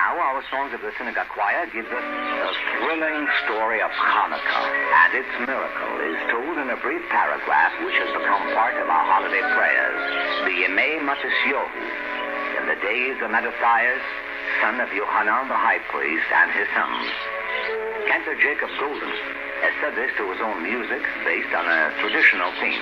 Now, our Songs of the Chanukah Choir gives us the thrilling story of Chanukah, and its miracle is told in a brief paragraph which has become part of our holiday prayers. The Matisyohu, in the days of Matisyohu, son of Yohanan the high priest, and his sons. Cantor Goldstein has said this to his own music based on a traditional theme.